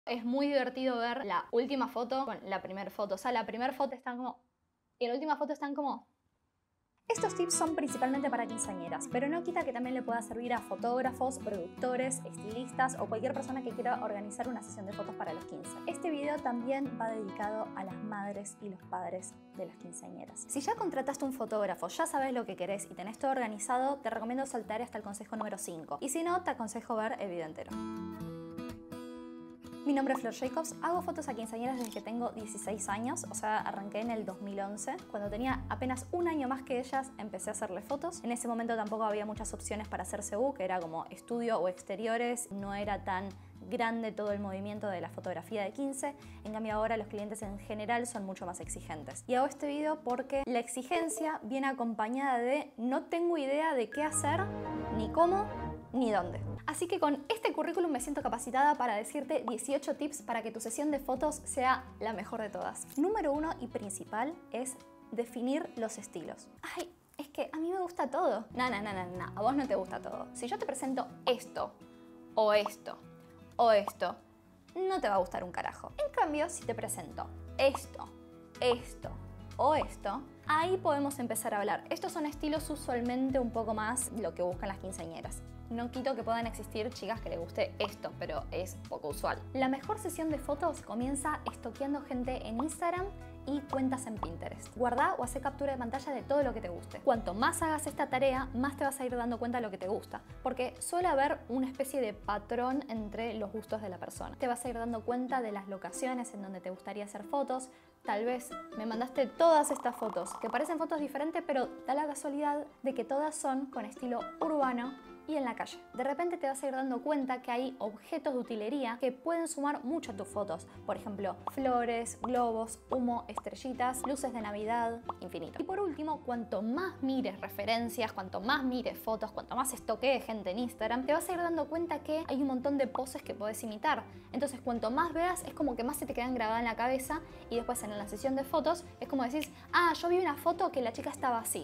Es muy divertido ver la última foto con la primera foto. O sea, la primera foto están como... y la última foto están como... Estos tips son principalmente para quinceañeras, pero no quita que también le pueda servir a fotógrafos, productores, estilistas o cualquier persona que quiera organizar una sesión de fotos para los 15. Este video también va dedicado a las madres y los padres de las quinceañeras. Si ya contrataste un fotógrafo, ya sabes lo que querés y tenés todo organizado, te recomiendo saltar hasta el consejo número 5. Y si no, te aconsejo ver el video entero. Mi nombre es Flor Jacobs, hago fotos a quinceañeras desde que tengo 16 años, o sea, arranqué en el 2011. Cuando tenía apenas un año más que ellas, empecé a hacerle fotos. En ese momento tampoco había muchas opciones para hacer CU, que era como estudio o exteriores, no era tan grande todo el movimiento de la fotografía de 15, en cambio ahora los clientes en general son mucho más exigentes. Y hago este video porque la exigencia viene acompañada de no tengo idea de qué hacer, ni cómo, ni dónde. Así que con este currículum me siento capacitada para decirte 18 tips para que tu sesión de fotos sea la mejor de todas. Número 1 y principal es definir los estilos. Ay, es que a mí me gusta todo. No, a vos no te gusta todo. Si yo te presento esto, o esto, o esto, no te va a gustar un carajo. En cambio, si te presento esto, esto, o esto, ahí podemos empezar a hablar. Estos son estilos usualmente un poco más lo que buscan las quinceañeras. No quito que puedan existir chicas que les guste esto, pero es poco usual. La mejor sesión de fotos comienza estoqueando gente en Instagram y cuentas en Pinterest. Guarda o hace captura de pantalla de todo lo que te guste. Cuanto más hagas esta tarea, más te vas a ir dando cuenta de lo que te gusta, porque suele haber una especie de patrón entre los gustos de la persona. Te vas a ir dando cuenta de las locaciones en donde te gustaría hacer fotos. Tal vez me mandaste todas estas fotos, que parecen fotos diferentes, pero da la casualidad de que todas son con estilo urbano y en la calle. De repente te vas a ir dando cuenta que hay objetos de utilería que pueden sumar mucho a tus fotos. Por ejemplo, flores, globos, humo, estrellitas, luces de Navidad, infinito. Y por último, cuanto más mires referencias, cuanto más mires fotos, cuanto más estoquees gente en Instagram, te vas a ir dando cuenta que hay un montón de poses que podés imitar. Entonces, cuanto más veas, es como que más se te quedan grabadas en la cabeza y después en la sesión de fotos es como decís, ah, yo vi una foto que la chica estaba así.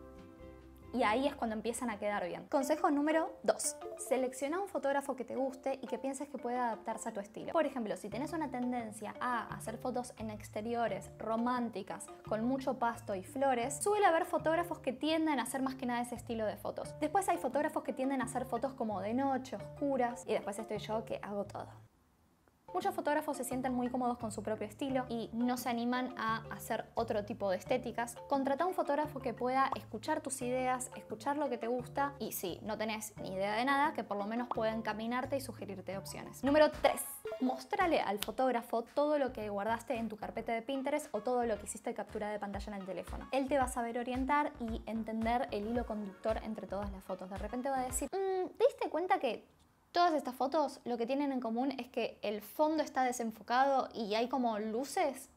Y ahí es cuando empiezan a quedar bien. Consejo número 2. Selecciona un fotógrafo que te guste y que pienses que puede adaptarse a tu estilo. Por ejemplo, si tenés una tendencia a hacer fotos en exteriores, románticas, con mucho pasto y flores, suele haber fotógrafos que tienden a hacer más que nada ese estilo de fotos. Después hay fotógrafos que tienden a hacer fotos como de noche, oscuras, y después estoy yo que hago todo. Muchos fotógrafos se sienten muy cómodos con su propio estilo y no se animan a hacer otro tipo de estéticas. Contrata un fotógrafo que pueda escuchar tus ideas, escuchar lo que te gusta y si no tenés ni idea de nada, que por lo menos pueda encaminarte y sugerirte opciones. Número 3. Mostrale al fotógrafo todo lo que guardaste en tu carpeta de Pinterest o todo lo que hiciste captura de pantalla en el teléfono. Él te va a saber orientar y entender el hilo conductor entre todas las fotos. De repente va a decir, ¿te diste cuenta que todas estas fotos lo que tienen en común es que el fondo está desenfocado y hay como luces?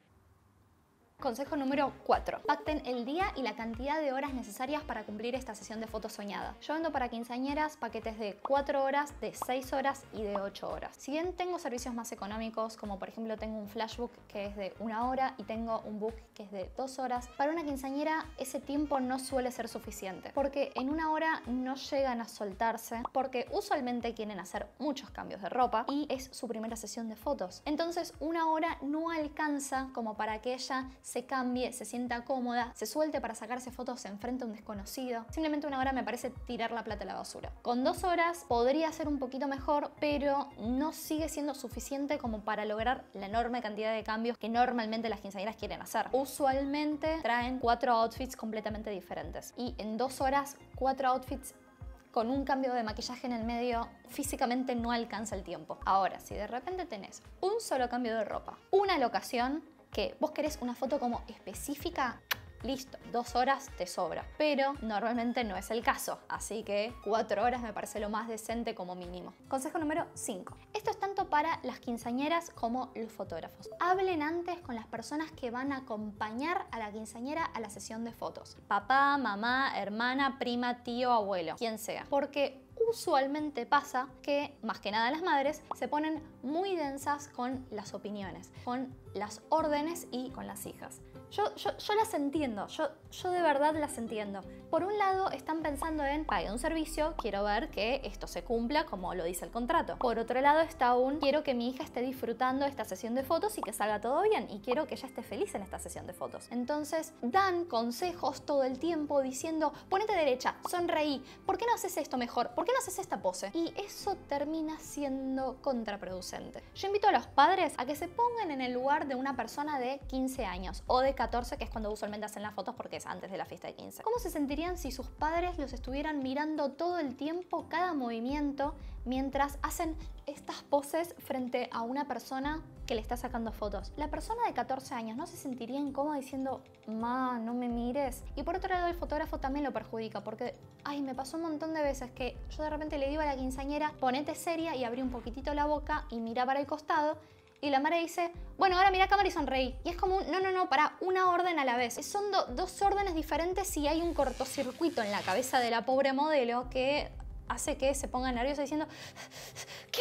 Consejo número 4. Pacten el día y la cantidad de horas necesarias para cumplir esta sesión de fotos soñada. Yo vendo para quinceañeras paquetes de 4 horas, de 6 horas y de 8 horas. Si bien tengo servicios más económicos, como por ejemplo tengo un flashbook que es de 1 hora y tengo un book que es de 2 horas, para una quinceañera ese tiempo no suele ser suficiente, porque en 1 hora no llegan a soltarse, porque usualmente quieren hacer muchos cambios de ropa y es su primera sesión de fotos. Entonces 1 hora no alcanza como para que ella se cambie, se sienta cómoda, se suelte para sacarse fotos enfrente a un desconocido. Simplemente 1 hora me parece tirar la plata a la basura. Con 2 horas podría ser un poquito mejor, pero no sigue siendo suficiente como para lograr la enorme cantidad de cambios que normalmente las quinceañeras quieren hacer. Usualmente traen 4 outfits completamente diferentes y en 2 horas 4 outfits con un cambio de maquillaje en el medio, físicamente no alcanza el tiempo. Ahora, si de repente tenés un solo cambio de ropa, una locación, que vos querés una foto como específica, listo, 2 horas te sobra. Pero normalmente no es el caso, así que 4 horas me parece lo más decente como mínimo. Consejo número 5. Esto es tanto para las quinceañeras como los fotógrafos. Hablen antes con las personas que van a acompañar a la quinceañera a la sesión de fotos. Papá, mamá, hermana, prima, tío, abuelo, quien sea. Porque usualmente pasa que, más que nada las madres, se ponen muy densas con las opiniones, con las órdenes y con las hijas. Yo las entiendo, yo de verdad las entiendo. Por un lado están pensando en, pagué un servicio, quiero ver que esto se cumpla como lo dice el contrato. Por otro lado está quiero que mi hija esté disfrutando esta sesión de fotos y que salga todo bien, y quiero que ella esté feliz en esta sesión de fotos. Entonces dan consejos todo el tiempo diciendo, ponete derecha, sonreí, ¿por qué no haces esto mejor? ¿Por qué no haces esta pose? Y eso termina siendo contraproducente. Yo invito a los padres a que se pongan en el lugar de una persona de 15 años o de 14, que es cuando usualmente hacen las fotos porque es antes de la fiesta de 15. ¿Cómo se sentirían si sus padres los estuvieran mirando todo el tiempo, cada movimiento, mientras hacen estas poses frente a una persona que le está sacando fotos? La persona de 14 años no se sentiría incómoda diciendo, ma, no me mires. Y por otro lado el fotógrafo también lo perjudica porque, ay, me pasó un montón de veces que yo de repente le digo a la quinceañera, ponete seria y abrí un poquitito la boca y mira para el costado. Y la madre dice, bueno, ahora mira a cámara y sonreí. Y es como, no, para una orden a la vez. Son dos órdenes diferentes y hay un cortocircuito en la cabeza de la pobre modelo que hace que se ponga nerviosa diciendo, ¿qué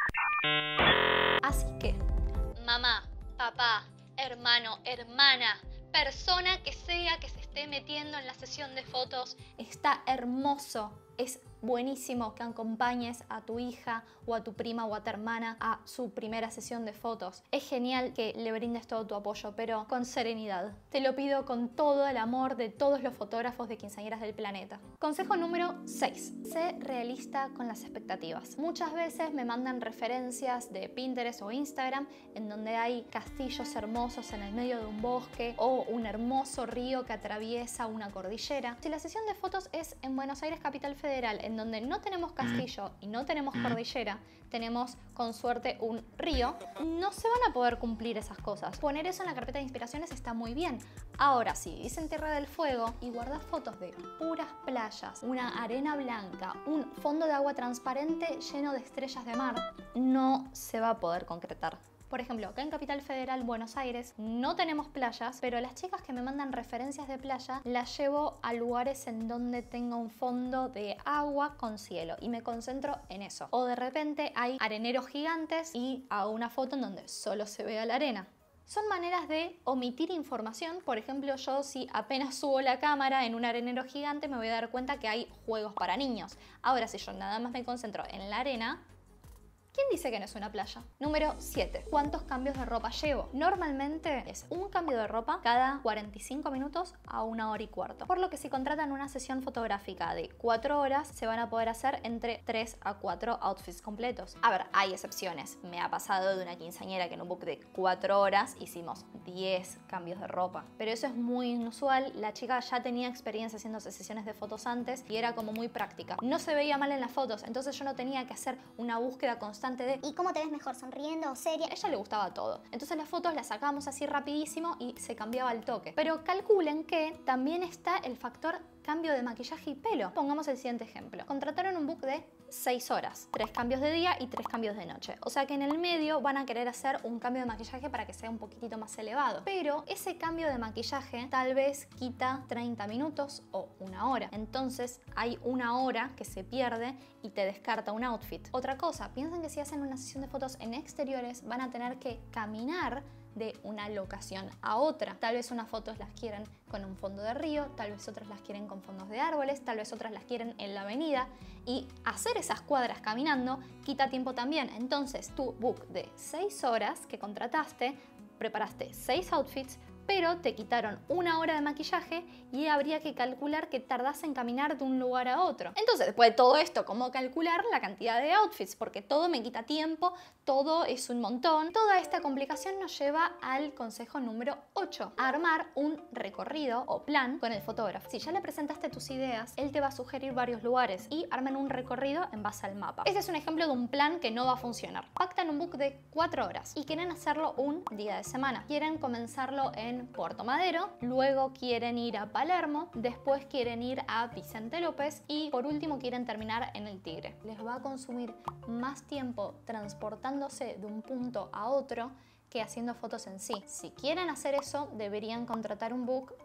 hago? Así que, mamá, papá, hermano, hermana, persona que sea que se esté metiendo en la sesión de fotos, está hermoso. Es buenísimo que acompañes a tu hija o a tu prima o a tu hermana a su primera sesión de fotos. Es genial que le brindes todo tu apoyo, pero con serenidad. Te lo pido con todo el amor de todos los fotógrafos de quinceañeras del planeta. Consejo número 6. Sé realista con las expectativas. Muchas veces me mandan referencias de Pinterest o Instagram en donde hay castillos hermosos en el medio de un bosque o un hermoso río que atraviesa una cordillera. Si la sesión de fotos es en Buenos Aires, Capital Federal, en donde no tenemos castillo y no tenemos cordillera, tenemos con suerte un río, no se van a poder cumplir esas cosas. Poner eso en la carpeta de inspiraciones está muy bien. Ahora, si vivís en Tierra del Fuego y guardás fotos de puras playas, una arena blanca, un fondo de agua transparente lleno de estrellas de mar, no se va a poder concretar. Por ejemplo, acá en Capital Federal, Buenos Aires, no tenemos playas, pero las chicas que me mandan referencias de playa las llevo a lugares en donde tenga un fondo de agua con cielo y me concentro en eso. O de repente hay areneros gigantes y hago una foto en donde solo se vea la arena. Son maneras de omitir información. Por ejemplo, yo si apenas subo la cámara en un arenero gigante me voy a dar cuenta que hay juegos para niños. Ahora, si yo nada más me concentro en la arena, ¿quién dice que no es una playa? Número 7. ¿Cuántos cambios de ropa llevo? Normalmente es un cambio de ropa cada 45 minutos a 1 hora y cuarto. Por lo que si contratan una sesión fotográfica de 4 horas, se van a poder hacer entre 3 a 4 outfits completos. A ver, hay excepciones. Me ha pasado de una quinceañera que en un book de 4 horas hicimos 10 cambios de ropa. Pero eso es muy inusual. La chica ya tenía experiencia haciendo sesiones de fotos antes y era como muy práctica. No se veía mal en las fotos, entonces yo no tenía que hacer una búsqueda constante de ¿y cómo te ves mejor, sonriendo o seria? a ella le gustaba todo. Entonces las fotos las sacábamos así rapidísimo y se cambiaba al toque. Pero calculen que también está el factor cambio de maquillaje y pelo. Pongamos el siguiente ejemplo. Contrataron un book de 6 horas, 3 cambios de día y 3 cambios de noche. O sea que en el medio van a querer hacer un cambio de maquillaje para que sea un poquitito más elevado. Pero ese cambio de maquillaje tal vez quita 30 minutos o 1 hora. Entonces hay 1 hora que se pierde y te descarta un outfit. Otra cosa, piensen que si hacen una sesión de fotos en exteriores van a tener que caminar de una locación a otra. Tal vez unas fotos las quieren con un fondo de río, tal vez otras las quieren con fondos de árboles, tal vez otras las quieren en la avenida, y hacer esas cuadras caminando quita tiempo también. Entonces tu book de 6 horas que contrataste, preparaste 6 outfits, pero te quitaron 1 hora de maquillaje y habría que calcular que tardás en caminar de un lugar a otro. Entonces, después de todo esto, ¿cómo calcular la cantidad de outfits? Porque todo me quita tiempo, todo es un montón. Toda esta complicación nos lleva al consejo número 8, a armar un recorrido o plan con el fotógrafo. Si ya le presentaste tus ideas, él te va a sugerir varios lugares y armen un recorrido en base al mapa. Este es un ejemplo de un plan que no va a funcionar. Pactan un book de 4 horas y quieren hacerlo un día de semana. Quieren comenzarlo en Puerto Madero, luego quieren ir a Palermo, después quieren ir a Vicente López y por último quieren terminar en el Tigre. Les va a consumir más tiempo transportándose de un punto a otro que haciendo fotos en sí. Si quieren hacer eso, deberían contratar un book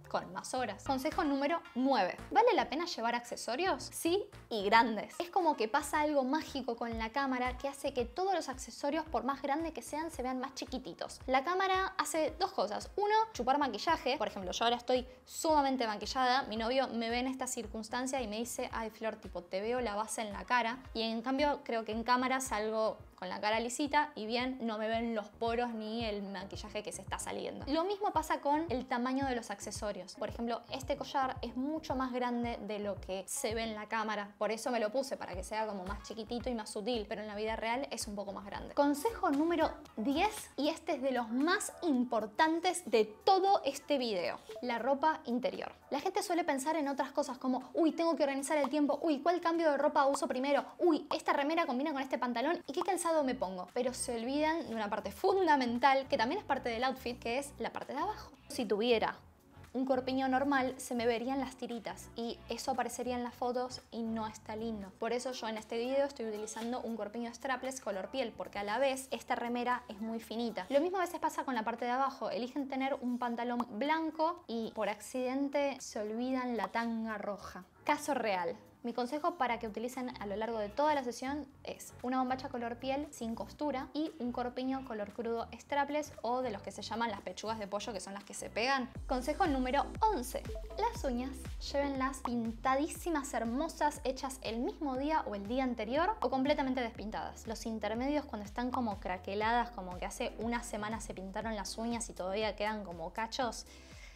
con más horas. Consejo número 9. ¿Vale la pena llevar accesorios? Sí, y grandes. Es como que pasa algo mágico con la cámara que hace que todos los accesorios, por más grandes que sean, se vean más chiquititos. La cámara hace dos cosas. Uno, chupar maquillaje. Por ejemplo, yo ahora estoy sumamente maquillada. Mi novio me ve en esta circunstancia y me dice, ay Flor, tipo, te veo la base en la cara. Y en cambio, creo que en cámara salgo con la cara lisita y bien no me ven los poros ni el maquillaje que se está saliendo. Lo mismo pasa con el tamaño de los accesorios. Por ejemplo, este collar es mucho más grande de lo que se ve en la cámara. Por eso me lo puse, para que sea como más chiquitito y más sutil, pero en la vida real es un poco más grande. Consejo número 10, y este es de los más importantes de todo este video: la ropa interior. La gente suele pensar en otras cosas como, uy, tengo que organizar el tiempo, uy, ¿cuál cambio de ropa uso primero? Uy, esta remera combina con este pantalón, ¿y qué calzado me pongo? Pero se olvidan de una parte fundamental que también es parte del outfit, que es la parte de abajo. Si tuviera un corpiño normal, se me verían las tiritas y eso aparecería en las fotos y no está lindo. Por eso yo en este video estoy utilizando un corpiño strapless color piel, porque a la vez esta remera es muy finita. Lo mismo a veces pasa con la parte de abajo. Eligen tener un pantalón blanco y por accidente se olvidan la tanga roja. Caso real. Mi consejo para que utilicen a lo largo de toda la sesión es una bombacha color piel sin costura y un corpiño color crudo strapless, o de los que se llaman las pechugas de pollo, que son las que se pegan. Consejo número 11. Las uñas, llévenlas pintadísimas, hermosas, hechas el mismo día o el día anterior, o completamente despintadas. Los intermedios, cuando están como craqueladas, como que hace una semana se pintaron las uñas y todavía quedan como cachos,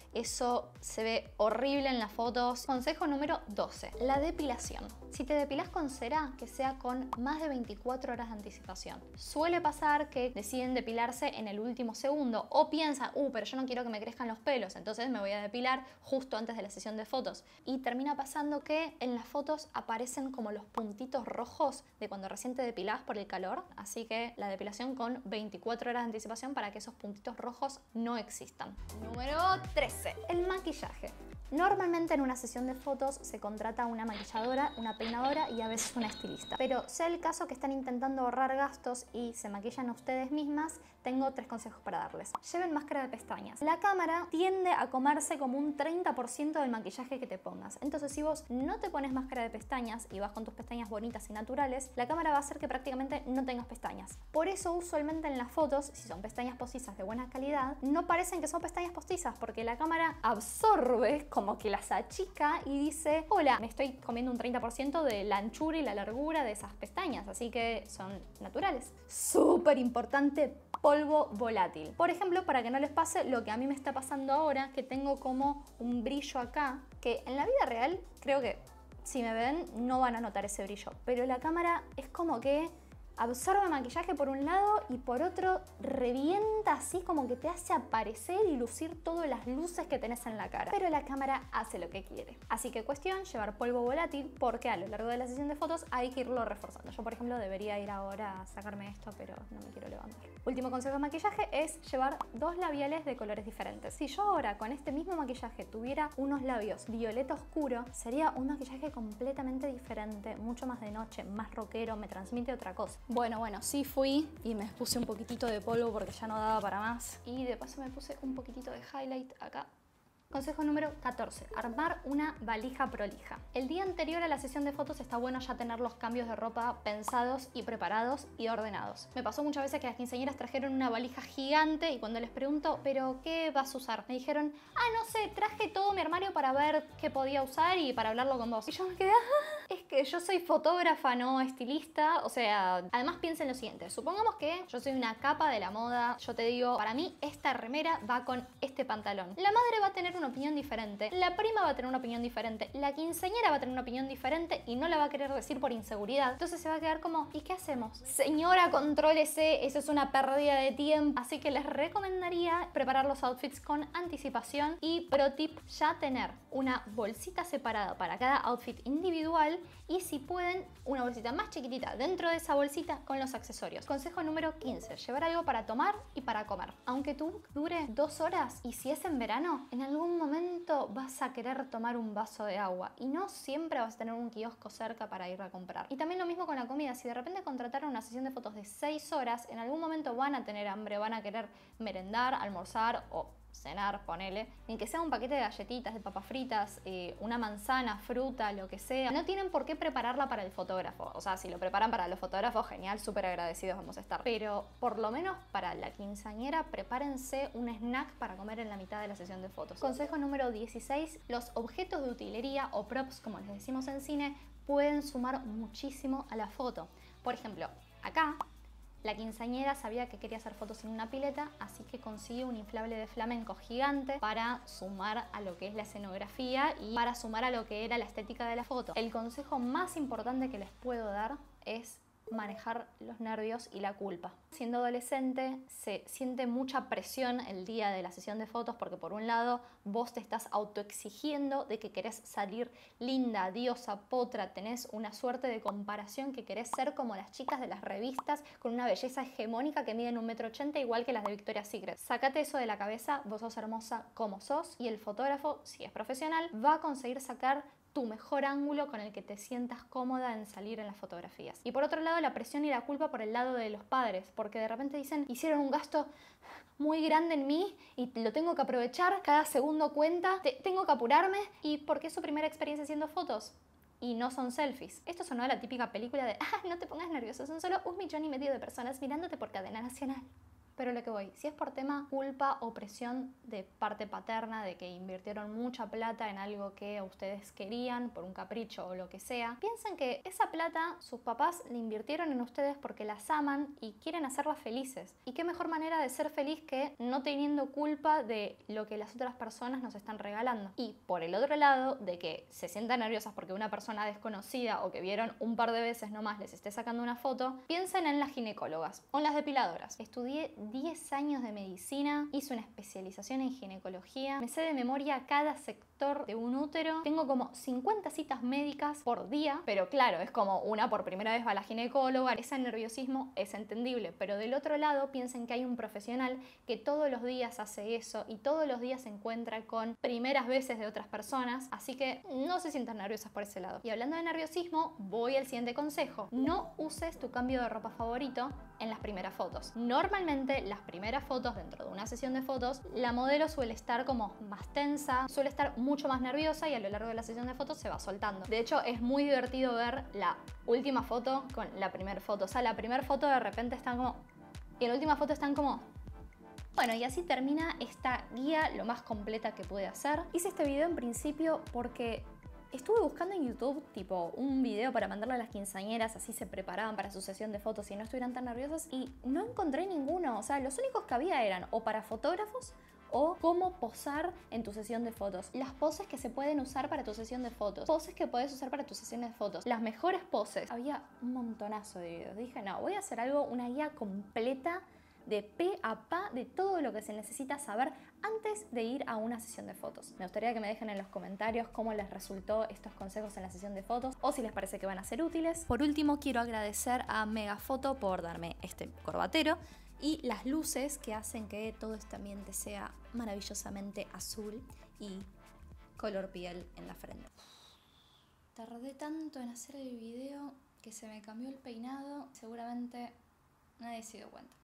eso se ve horrible en las fotos. Consejo número 12. La depilación. Si te depilas con cera, que sea con más de 24 horas de anticipación. Suele pasar que deciden depilarse en el último segundo o piensan, pero yo no quiero que me crezcan los pelos, entonces me voy a depilar justo antes de la sesión de fotos. Y termina pasando que en las fotos aparecen como los puntitos rojos de cuando recién te depilás por el calor. Así que la depilación con 24 horas de anticipación para que esos puntitos rojos no existan. Número 13. El maquillaje. Normalmente en una sesión de fotos se contrata una maquilladora, una peinadora y a veces una estilista. Pero sea el caso que están intentando ahorrar gastos y se maquillan ustedes mismas, tengo 3 consejos para darles. Lleven máscara de pestañas. La cámara tiende a comerse como un 30% del maquillaje que te pongas. Entonces, si vos no te pones máscara de pestañas y vas con tus pestañas bonitas y naturales, la cámara va a hacer que prácticamente no tengas pestañas. Por eso, usualmente en las fotos, si son pestañas postizas de buena calidad, no parecen que son pestañas postizas, porque la cámara absorbe, como que las achica y dice, hola, me estoy comiendo un 30% de la anchura y la largura de esas pestañas, así que son naturales. Súper importante, polvo volátil. Por ejemplo, para que no les pase lo que a mí me está pasando ahora, que tengo como un brillo acá, que en la vida real creo que si me ven no van a notar ese brillo, pero la cámara es como que absorbe maquillaje por un lado y por otro revienta así, como que te hace aparecer y lucir todas las luces que tenés en la cara. Pero la cámara hace lo que quiere. Así que cuestión, llevar polvo volátil, porque a lo largo de la sesión de fotos hay que irlo reforzando. Yo, por ejemplo, debería ir ahora a sacarme esto, pero no me quiero levantar. Último consejo de maquillaje es llevar 2 labiales de colores diferentes. Si yo ahora con este mismo maquillaje tuviera unos labios violeta oscuro, sería un maquillaje completamente diferente, mucho más de noche, más rockero, me transmite otra cosa. Bueno, sí fui y me puse un poquitito de polvo porque ya no daba para más. Y de paso me puse un poquitito de highlight acá. Consejo número 14. Armar una valija prolija. El día anterior a la sesión de fotos está bueno ya tener los cambios de ropa pensados y preparados y ordenados. Me pasó muchas veces que las quinceañeras trajeron una valija gigante y cuando les pregunto, ¿pero qué vas a usar? Me dijeron, no sé, traje todo mi armario para ver qué podía usar y para hablarlo con vos. Y yo me quedé, es que yo soy fotógrafa, no estilista. O sea, además piensen lo siguiente. Supongamos que yo soy una capa de la moda. Yo te digo, para mí esta remera va con este pantalón. La madre va a tener una opinión diferente, la prima va a tener una opinión diferente, la quinceañera va a tener una opinión diferente y no la va a querer decir por inseguridad. Entonces se va a quedar como, ¿y qué hacemos? Señora, contrólese, eso es una pérdida de tiempo. Así que les recomendaría preparar los outfits con anticipación y, pro tip, ya tener una bolsita separada para cada outfit individual y, si pueden, una bolsita más chiquitita dentro de esa bolsita con los accesorios. Consejo número 15. Llevar algo para tomar y para comer. Aunque tu book dure 2 horas y si es en verano, en algún momento vas a querer tomar un vaso de agua y no siempre vas a tener un kiosco cerca para ir a comprar. Y también lo mismo con la comida. Si de repente contrataron una sesión de fotos de 6 horas, en algún momento van a tener hambre, van a querer merendar, almorzar o cenar, ponele, ni que sea un paquete de galletitas, de papas fritas, una manzana, fruta, lo que sea. No tienen por qué prepararla para el fotógrafo. O sea, si lo preparan para los fotógrafos, genial, súper agradecidos vamos a estar. Pero por lo menos para la quinceañera, prepárense un snack para comer en la mitad de la sesión de fotos. Consejo número 16, los objetos de utilería o props, como les decimos en cine, pueden sumar muchísimo a la foto. Por ejemplo, acá la quinceañera sabía que quería hacer fotos en una pileta, así que consiguió un inflable de flamenco gigante para sumar a lo que es la escenografía y para sumar a lo que era la estética de la foto. El consejo más importante que les puedo dar es manejar los nervios y la culpa. Siendo adolescente se siente mucha presión el día de la sesión de fotos porque por un lado vos te estás autoexigiendo de que querés salir linda, diosa, potra, tenés una suerte de comparación que querés ser como las chicas de las revistas con una belleza hegemónica que miden 1,80 m igual que las de Victoria's Secret. Sácate eso de la cabeza, vos sos hermosa como sos y el fotógrafo, si es profesional, va a conseguir sacar tu mejor ángulo con el que te sientas cómoda en salir en las fotografías. Y por otro lado, la presión y la culpa por el lado de los padres, porque de repente dicen, hicieron un gasto muy grande en mí y lo tengo que aprovechar, cada segundo cuenta, tengo que apurarme, y porque es su primera experiencia haciendo fotos y no son selfies. Esto sonó a la típica película de, no te pongas nervioso, son solo 1,5 millones de personas mirándote por cadena nacional. Pero lo que voy, si es por tema culpa o presión de parte paterna, de que invirtieron mucha plata en algo que ustedes querían por un capricho o lo que sea, piensen que esa plata sus papás la invirtieron en ustedes porque las aman y quieren hacerlas felices. Y qué mejor manera de ser feliz que no teniendo culpa de lo que las otras personas nos están regalando. Y por el otro lado, de que se sientan nerviosas porque una persona desconocida o que vieron un par de veces nomás les esté sacando una foto, piensen en las ginecólogas o en las depiladoras. Estudié 10 años de medicina, hice una especialización en ginecología, me sé de memoria cada sector de un útero, tengo como 50 citas médicas por día, pero claro, es como una por primera vez va a la ginecóloga, ese nerviosismo es entendible, pero del otro lado piensen que hay un profesional que todos los días hace eso y todos los días se encuentra con primeras veces de otras personas, así que no se sientan nerviosas por ese lado. Y hablando de nerviosismo, voy al siguiente consejo: no uses tu cambio de ropa favorito en las primeras fotos. Normalmente las primeras fotos dentro de una sesión de fotos, la modelo suele estar como más tensa, suele estar mucho más nerviosa y a lo largo de la sesión de fotos se va soltando. De hecho, es muy divertido ver la última foto con la primera foto. O sea, la primera foto de repente están como... y en la última foto están como... Bueno, y así termina esta guía lo más completa que pude hacer. Hice este video en principio porque estuve buscando en YouTube tipo un video para mandarle a las quinceañeras, así se preparaban para su sesión de fotos y no estuvieran tan nerviosas, y no encontré ninguno. O sea, los únicos que había eran o para fotógrafos o cómo posar en tu sesión de fotos. Las poses que se pueden usar para tu sesión de fotos. Poses que puedes usar para tu sesión de fotos. Las mejores poses. Había un montonazo de videos. Dije, no, voy a hacer algo, una guía completa de pe a pa de todo lo que se necesita saber antes de ir a una sesión de fotos. Me gustaría que me dejen en los comentarios cómo les resultó estos consejos en la sesión de fotos o si les parece que van a ser útiles. Por último, quiero agradecer a Megafoto por darme este corbatero y las luces que hacen que todo este ambiente sea maravillosamente azul y color piel en la frente. Tardé tanto en hacer el video que se me cambió el peinado, seguramente nadie se dio cuenta.